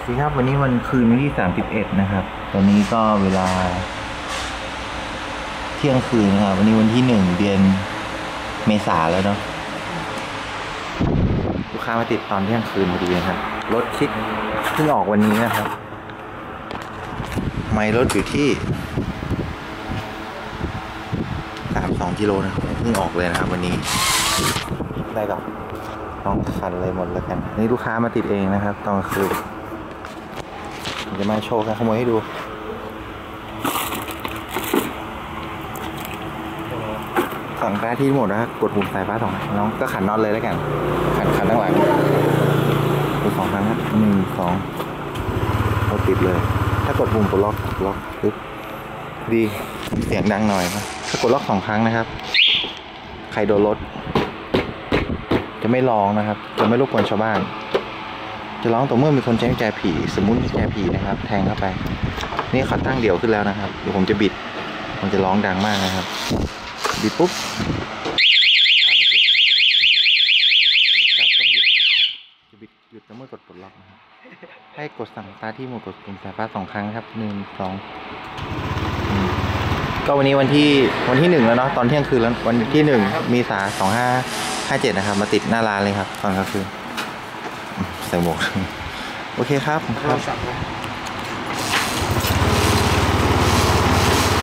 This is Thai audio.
สวัสดีครับวันนี้วันคืนวันที่31นะครับตอนนี้ก็เวลาเที่ยงคืนนะครับวันนี้วันที่1เดือนเมษาแล้วเนาะลูกค้ามาติดตอนเที่ยงคืนพอดีนะครับรถคิดเพิ่งออกวันนี้นะครับไมล์รถอยู่ที่32กิโลนะเพิ่งออกเลยนะครับวันนี้ได้กับน้องคันเลยหมดแล้วกันนี่ลูกค้ามาติดเองนะครับตอนกลางคืนจะมาโชว์การขโมยให้ดู2แป๊ที่หมดนะกดปุ่มสายฟ้า2น้องก็ขันน็อตเลยแล้วกันขันตั้งหลังดู2ครั้งครับ1 2เราติดเลยถ้ากดปุ่มกดล็อกปึ๊บดีเสียงดังหน่อยครับถ้ากดล็อก2ครั้งนะครับใครโดนรถจะไม่ร้องนะครับจะไม่รบกวนชาวบ้านจะร้องต่อเมื่อมีคนใช้กุญแจผีสมมุติกุญแจผีนะครับแทงเข้าไปนี่เขาตั้งเดี่ยวขึ้นแล้วนะครับเดี๋ยวผมจะบิดมันจะร้องดังมากนะครับบิดปุ๊บถ้าไม่ติดบิดกลับต้องหยุดจะบิดหยุดต่อเมื่อกดปลดล็อกนะครับให้กดสั่งตาที่โหมดกดปุ่มสายฟ้า2ครั้งครับ1 2ก็วันนี้วันที่1แล้วเนาะตอนเที่ยงคืนแล้ววันที่1 เมษายน 2557นะครับมาติดหน้าร้านเลยครับตอนกลางคืนใส่หมวกโอเคครับ